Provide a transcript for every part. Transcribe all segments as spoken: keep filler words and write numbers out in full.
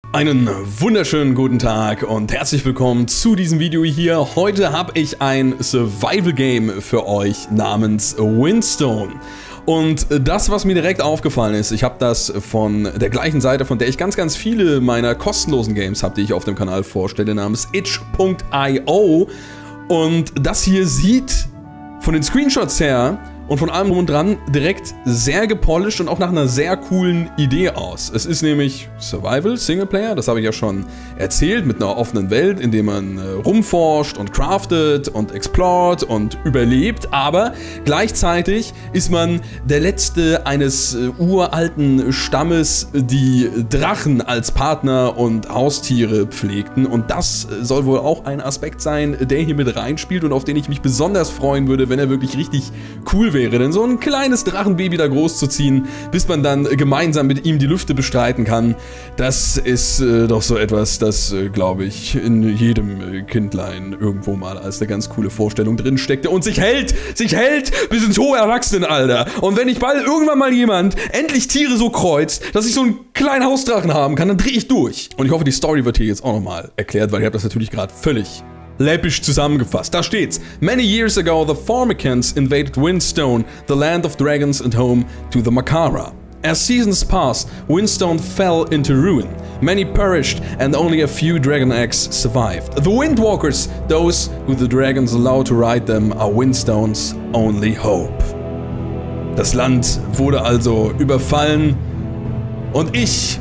Einen wunderschönen guten Tag und herzlich willkommen zu diesem Video hier. Heute habe ich ein Survival-Game für euch namens Windstone. Und das, was mir direkt aufgefallen ist, ich habe das von der gleichen Seite, von der ich ganz, ganz viele meiner kostenlosen Games habe, die ich auf dem Kanal vorstelle, namens itch punkt i o. Und das hier sieht von den Screenshots her und von allem drum und dran direkt sehr gepolished und auch nach einer sehr coolen Idee aus. Es ist nämlich Survival, Singleplayer, das habe ich ja schon erzählt, mit einer offenen Welt, in der man äh, rumforscht und craftet und explort und überlebt, aber gleichzeitig ist man der letzte eines äh, uralten Stammes, die Drachen als Partner und Haustiere pflegten, und das soll wohl auch ein Aspekt sein, der hier mit reinspielt und auf den ich mich besonders freuen würde, wenn er wirklich richtig cool wäre. Denn so ein kleines Drachenbaby da groß zu ziehen, bis man dann gemeinsam mit ihm die Lüfte bestreiten kann, das ist äh, doch so etwas, das, äh, glaube ich, in jedem äh, Kindlein irgendwo mal als eine ganz coole Vorstellung drin steckte und sich hält, sich hält bis ins hohe Erwachsenenalter. Und wenn ich bald irgendwann mal jemand endlich Tiere so kreuzt, dass ich so einen kleinen Hausdrachen haben kann, dann drehe ich durch. Und ich hoffe, die Story wird hier jetzt auch nochmal erklärt, weil ich habe das natürlich gerade völlig läppisch zusammengefasst. Da steht's. Many years ago, the Formicans invaded Windstone, the land of dragons and home to the Makara. As seasons passed, Windstone fell into ruin. Many perished and only a few dragon eggs survived. The Windwalkers, those who the dragons allow to ride them, are Windstone's only hope. Das Land wurde also überfallen und ich,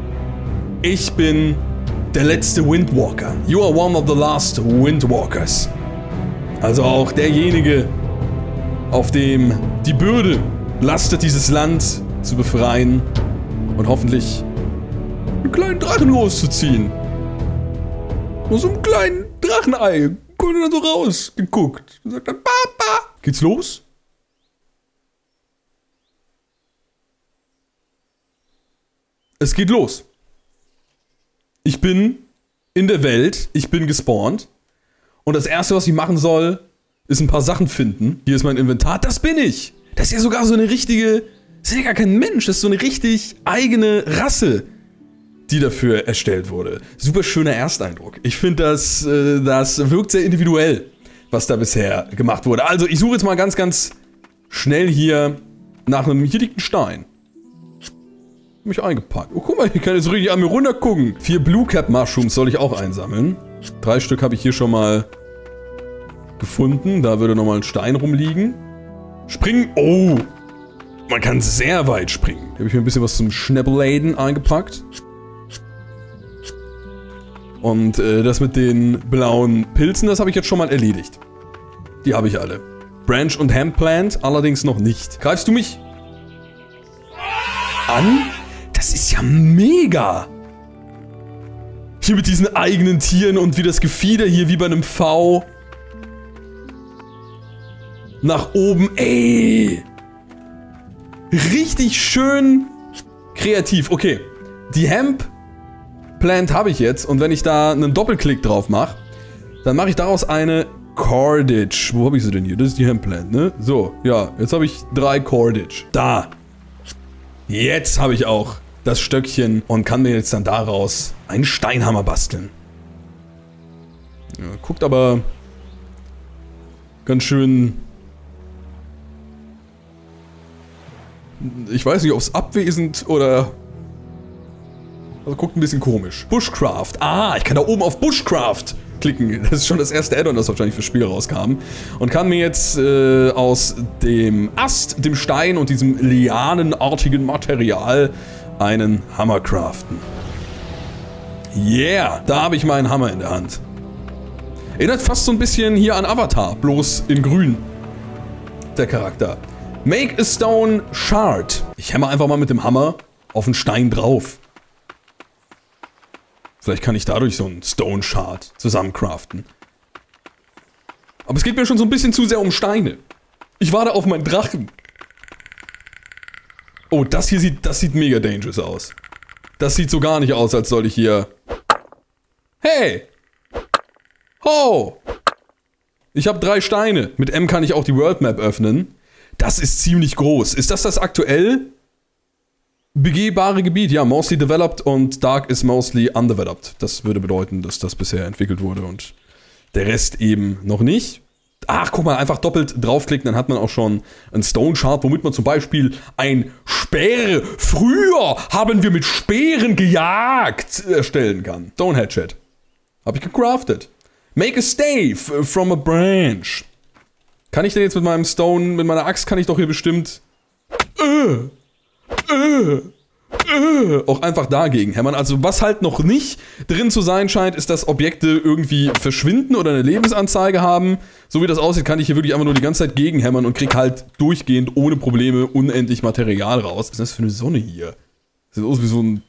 ich bin der letzte Windwalker. You are one of the last Windwalkers. Also auch derjenige, auf dem die Bürde lastet, dieses Land zu befreien und hoffentlich einen kleinen Drachen loszuziehen. Nur so einen kleinen Drachenei. Kommt dann so rausgeguckt und sagt dann, Papa. Geht's los? Es geht los. Ich bin in der Welt, ich bin gespawnt und das erste, was ich machen soll, ist ein paar Sachen finden. Hier ist mein Inventar, das bin ich! Das ist ja sogar so eine richtige, das ist ja gar kein Mensch, das ist so eine richtig eigene Rasse, die dafür erstellt wurde. Super schöner Ersteindruck. Ich finde, das, äh, das wirkt sehr individuell, was da bisher gemacht wurde. Also ich suche jetzt mal ganz, ganz schnell hier nach einem, hier liegt ein Stein. Mich eingepackt. Oh, guck mal, ich kann jetzt richtig an mir runter gucken. Vier Blue Cap Mushrooms soll ich auch einsammeln. Drei Stück habe ich hier schon mal gefunden. Da würde nochmal ein Stein rumliegen. Springen. Oh! Man kann sehr weit springen. Da habe ich mir ein bisschen was zum Schnäppeladen eingepackt. Und äh, das mit den blauen Pilzen, das habe ich jetzt schon mal erledigt. Die habe ich alle. Branch und Hemp Plant allerdings noch nicht. Greifst du mich an? Das ist ja mega! Hier mit diesen eigenen Tieren und wie das Gefieder hier wie bei einem V nach oben. Ey! Richtig schön kreativ. Okay, die Hemp Plant habe ich jetzt, und wenn ich da einen Doppelklick drauf mache, dann mache ich daraus eine Cordage. Wo habe ich sie denn hier? Das ist die Hemp Plant, ne? So, ja, jetzt habe ich drei Cordage. Da! Jetzt habe ich auch das Stöckchen und kann mir jetzt dann daraus einen Steinhammer basteln. Ja, guckt aber ganz schön... Ich weiß nicht, ob es abwesend oder... Also guckt ein bisschen komisch. Bushcraft. Ah, ich kann da oben auf Bushcraft klicken. Das ist schon das erste Add-on, das wahrscheinlich fürs Spiel rauskam. Und kann mir jetzt äh, aus dem Ast, dem Stein und diesem lianenartigen Material einen Hammer craften. Yeah, da habe ich meinen Hammer in der Hand. Erinnert fast so ein bisschen hier an Avatar, bloß in grün. Der Charakter. Make a stone shard. Ich hämmer einfach mal mit dem Hammer auf einen Stein drauf. Vielleicht kann ich dadurch so einen Stone Shard zusammencraften. Aber es geht mir schon so ein bisschen zu sehr um Steine. Ich warte auf meinen Drachen. Oh, das hier sieht, das sieht mega dangerous aus. Das sieht so gar nicht aus, als soll ich hier... Hey! Ho! Ich habe drei Steine. Mit M kann ich auch die World Map öffnen. Das ist ziemlich groß. Ist das das aktuell Begehbare Gebiet, ja, mostly developed und Dark ist mostly undeveloped. Das würde bedeuten, dass das bisher entwickelt wurde und der Rest eben noch nicht. Ach, guck mal, einfach doppelt draufklicken, dann hat man auch schon einen Stone Shard, womit man zum Beispiel ein Speer, früher haben wir mit Speeren gejagt, erstellen kann. Stone Hatchet. Hab ich gecraftet. Make a stave from a branch. Kann ich denn jetzt mit meinem Stone, mit meiner Axt, kann ich doch hier bestimmt äh, äh, äh, auch einfach dagegen hämmern. Also was halt noch nicht drin zu sein scheint, ist, dass Objekte irgendwie verschwinden oder eine Lebensanzeige haben. So wie das aussieht, kann ich hier wirklich einfach nur die ganze Zeit gegenhämmern und krieg halt durchgehend ohne Probleme unendlich Material raus. Was ist das für eine Sonne hier? Sieht aus wie so ein...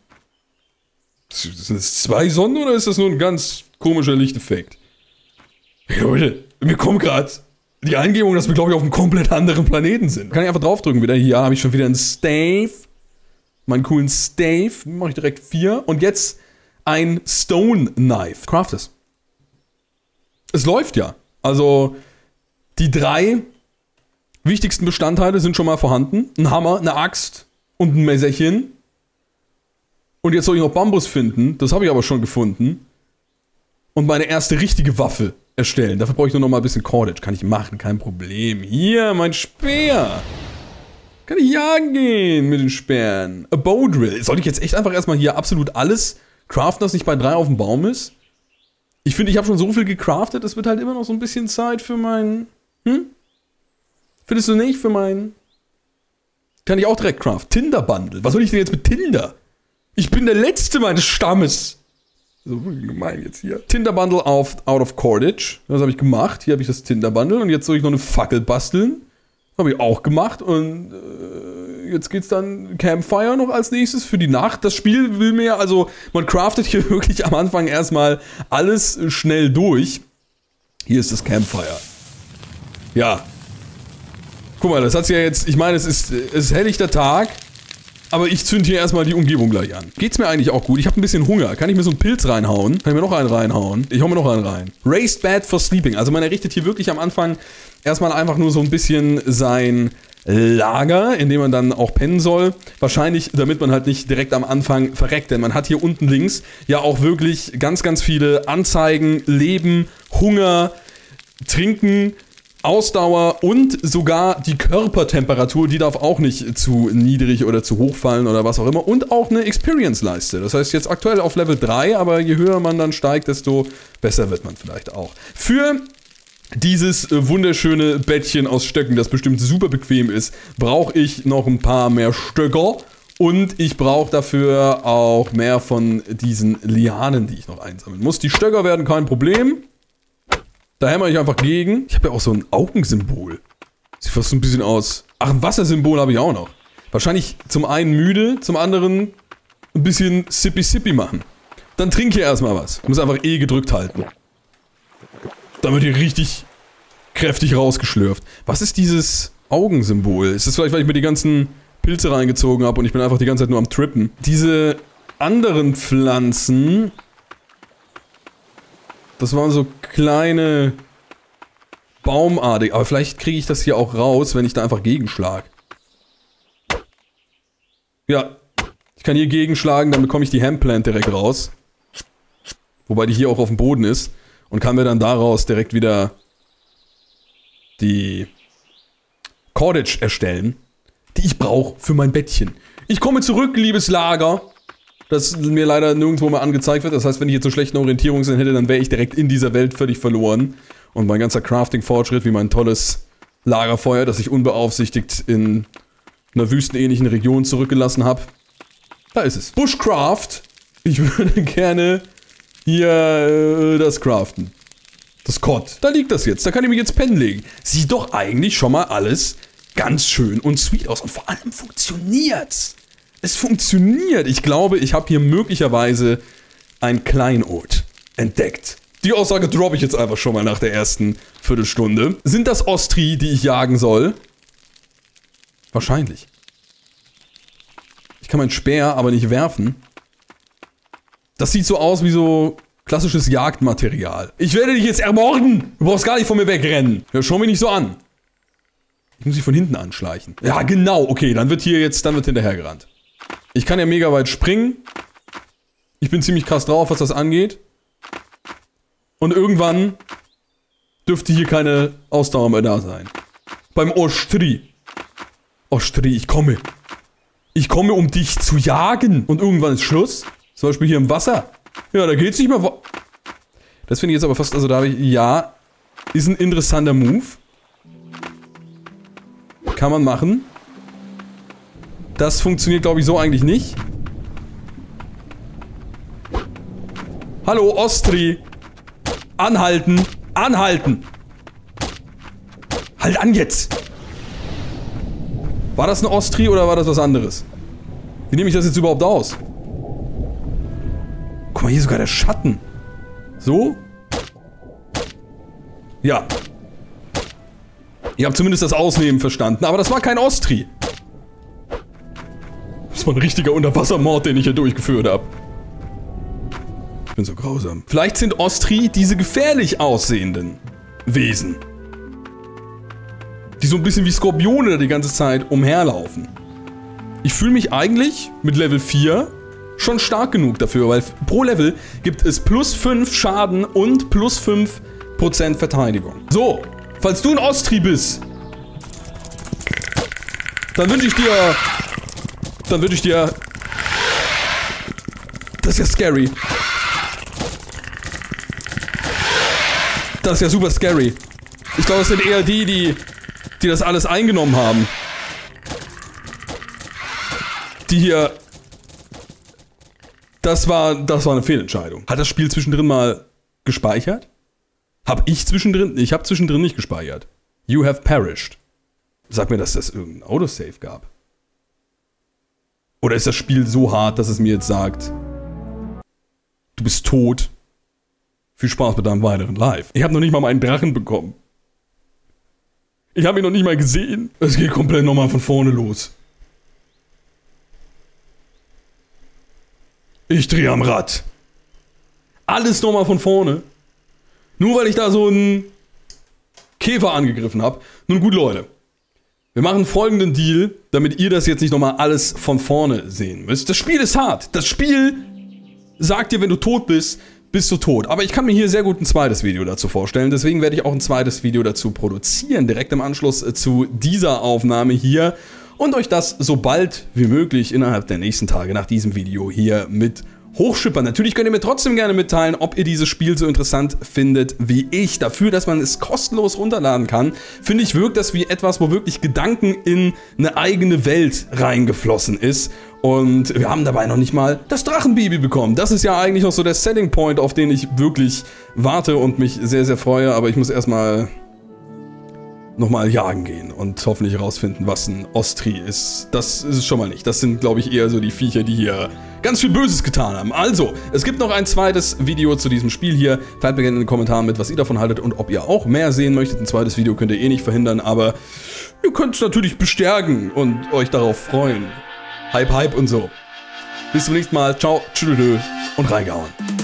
Sind das zwei Sonnen oder ist das nur ein ganz komischer Lichteffekt? Hey Leute, mir kommt gerade die Eingebung, dass wir, glaube ich, auf einem komplett anderen Planeten sind. Kann ich einfach draufdrücken wieder. Hier habe ich schon wieder einen Stave. Meinen coolen Stave. Mache ich direkt vier. Und jetzt ein Stone Knife. Craft es. Es läuft ja. Also, die drei wichtigsten Bestandteile sind schon mal vorhanden. Ein Hammer, eine Axt und ein Messerchen. Und jetzt soll ich noch Bambus finden. Das habe ich aber schon gefunden. Und meine erste richtige Waffe erstellen. Dafür brauche ich nur noch mal ein bisschen Cordage. Kann ich machen, kein Problem. Hier, mein Speer. Kann ich jagen gehen mit den Speeren. A Bow Drill. Soll ich jetzt echt einfach erstmal hier absolut alles craften, das nicht bei drei auf dem Baum ist? Ich finde, ich habe schon so viel gecraftet, es wird halt immer noch so ein bisschen Zeit für mein... Hm? Findest du nicht? Für mein... Kann ich auch direkt craften. Tinder Bundle. Was soll ich denn jetzt mit Tinder? Ich bin der Letzte meines Stammes. So gemein jetzt hier. Tinder Bundle auf Out of Cordage. Das habe ich gemacht. Hier habe ich das Tinder Bundle. Und jetzt soll ich noch eine Fackel basteln. Habe ich auch gemacht. Und äh, jetzt geht's dann Campfire noch als nächstes für die Nacht. Das Spiel will mir, also man craftet hier wirklich am Anfang erstmal alles schnell durch. Hier ist das Campfire. Ja. Guck mal, das hat's ja jetzt, ich meine, es ist, es ist helllichter Tag. Aber ich zünd hier erstmal die Umgebung gleich an. Geht's mir eigentlich auch gut? Ich habe ein bisschen Hunger. Kann ich mir so einen Pilz reinhauen? Kann ich mir noch einen reinhauen? Ich hau mir noch einen rein. Raised Bed for Sleeping. Also man errichtet hier wirklich am Anfang erstmal einfach nur so ein bisschen sein Lager, in dem man dann auch pennen soll. Wahrscheinlich, damit man halt nicht direkt am Anfang verreckt. Denn man hat hier unten links ja auch wirklich ganz, ganz viele Anzeigen, Leben, Hunger, Trinken, Ausdauer und sogar die Körpertemperatur, die darf auch nicht zu niedrig oder zu hoch fallen oder was auch immer. Und auch eine Experience-Leiste. Das heißt jetzt aktuell auf Level drei, aber je höher man dann steigt, desto besser wird man vielleicht auch. Für dieses wunderschöne Bettchen aus Stöcken, das bestimmt super bequem ist, brauche ich noch ein paar mehr Stöcker. Und ich brauche dafür auch mehr von diesen Lianen, die ich noch einsammeln muss. Die Stöcker werden kein Problem. Da hämmer ich einfach gegen. Ich habe ja auch so ein Augensymbol. Sieht fast so ein bisschen aus. Ach, ein Wassersymbol habe ich auch noch. Wahrscheinlich zum einen müde, zum anderen ein bisschen Sippy-Sippy machen. Dann trink hier erstmal was. Ich muss einfach E gedrückt halten. Dann wird hier richtig kräftig rausgeschlürft. Was ist dieses Augensymbol? Ist das vielleicht, weil ich mir die ganzen Pilze reingezogen habe und ich bin einfach die ganze Zeit nur am Trippen? Diese anderen Pflanzen... Das waren so kleine Baumartige. Aber vielleicht kriege ich das hier auch raus, wenn ich da einfach gegenschlag. Ja. Ich kann hier gegenschlagen, dann bekomme ich die Hemplant direkt raus. Wobei die hier auch auf dem Boden ist. Und kann mir dann daraus direkt wieder die Cordage erstellen, die ich brauche für mein Bettchen. Ich komme zurück, liebes Lager. Das mir leider nirgendwo mal angezeigt wird. Das heißt, wenn ich jetzt so schlechten Orientierungssinn hätte, dann wäre ich direkt in dieser Welt völlig verloren. Und mein ganzer Crafting-Fortschritt, wie mein tolles Lagerfeuer, das ich unbeaufsichtigt in einer wüstenähnlichen Region zurückgelassen habe. Da ist es. Bushcraft. Ich würde gerne hier äh, das craften. Das Cod. Da liegt das jetzt. Da kann ich mich jetzt pennen legen. Sieht doch eigentlich schon mal alles ganz schön und sweet aus. Und vor allem funktioniert's. Es funktioniert. Ich glaube, ich habe hier möglicherweise ein Kleinod entdeckt. Die Aussage droppe ich jetzt einfach schon mal nach der ersten Viertelstunde. Sind das Ostri, die ich jagen soll? Wahrscheinlich. Ich kann meinen Speer aber nicht werfen. Das sieht so aus wie so klassisches Jagdmaterial. Ich werde dich jetzt ermorden! Du brauchst gar nicht von mir wegrennen. Ja, schau mich nicht so an. Ich muss dich von hinten anschleichen. Ja, genau. Okay, dann wird hier jetzt, dann wird hinterhergerannt. Ich kann ja mega weit springen. Ich bin ziemlich krass drauf, was das angeht. Und irgendwann dürfte hier keine Ausdauer mehr da sein. Beim Ostri. Ostri, ich komme. Ich komme, um dich zu jagen. Und irgendwann ist Schluss. Zum Beispiel hier im Wasser. Ja, da geht's nicht mehr. Das finde ich jetzt aber fast, also da habe ich, ja, ist ein interessanter Move. Kann man machen. Das funktioniert, glaube ich, so eigentlich nicht. Hallo, Ostri. Anhalten. Anhalten. Halt an jetzt. War das eine Ostri oder war das was anderes? Wie nehme ich das jetzt überhaupt aus? Guck mal, hier sogar der Schatten. So? Ja. Ihr habt zumindest das Ausnehmen verstanden, aber das war kein Ostri. Das war ein richtiger Unterwassermord, den ich hier durchgeführt habe. Ich bin so grausam. Vielleicht sind Ostri diese gefährlich aussehenden Wesen. Die so ein bisschen wie Skorpione da die ganze Zeit umherlaufen. Ich fühle mich eigentlich mit Level vier schon stark genug dafür, weil pro Level gibt es plus fünf Schaden und plus fünf Prozent Verteidigung. So, falls du ein Ostri bist, dann wünsche ich dir... Dann wünsche ich dir... Das ist ja scary. Das ist ja super scary. Ich glaube, es sind eher die, die... die das alles eingenommen haben. Die hier... Das war, das war eine Fehlentscheidung. Hat das Spiel zwischendrin mal gespeichert? Hab ich zwischendrin? Ich habe zwischendrin nicht gespeichert. You have perished. Sag mir, dass das irgendein Autosave gab. Oder ist das Spiel so hart, dass es mir jetzt sagt, du bist tot. Viel Spaß mit deinem weiteren Life. Ich habe noch nicht mal meinen Drachen bekommen. Ich habe ihn noch nicht mal gesehen. Es geht komplett nochmal von vorne los. Ich drehe am Rad. Alles nochmal von vorne. Nur weil ich da so einen Käfer angegriffen habe. Nun gut, Leute. Wir machen folgenden Deal, damit ihr das jetzt nicht nochmal alles von vorne sehen müsst. Das Spiel ist hart. Das Spiel sagt dir, wenn du tot bist, bist du tot. Aber ich kann mir hier sehr gut ein zweites Video dazu vorstellen. Deswegen werde ich auch ein zweites Video dazu produzieren, direkt im Anschluss zu dieser Aufnahme hier. Und euch das so bald wie möglich innerhalb der nächsten Tage nach diesem Video hier mit hochschippern. Natürlich könnt ihr mir trotzdem gerne mitteilen, ob ihr dieses Spiel so interessant findet wie ich. Dafür, dass man es kostenlos runterladen kann, finde ich, wirkt das wie etwas, wo wirklich Gedanken in eine eigene Welt reingeflossen ist. Und wir haben dabei noch nicht mal das Drachenbaby bekommen. Das ist ja eigentlich noch so der Setting Point, auf den ich wirklich warte und mich sehr, sehr freue. Aber ich muss erstmal nochmal jagen gehen und hoffentlich herausfinden, was ein Ostri ist. Das ist es schon mal nicht. Das sind, glaube ich, eher so die Viecher, die hier ganz viel Böses getan haben. Also, es gibt noch ein zweites Video zu diesem Spiel hier. Teilt mir gerne in den Kommentaren mit, was ihr davon haltet und ob ihr auch mehr sehen möchtet. Ein zweites Video könnt ihr eh nicht verhindern, aber ihr könnt es natürlich bestärken und euch darauf freuen. Hype, Hype und so. Bis zum nächsten Mal. Ciao, tschüss und reingehauen.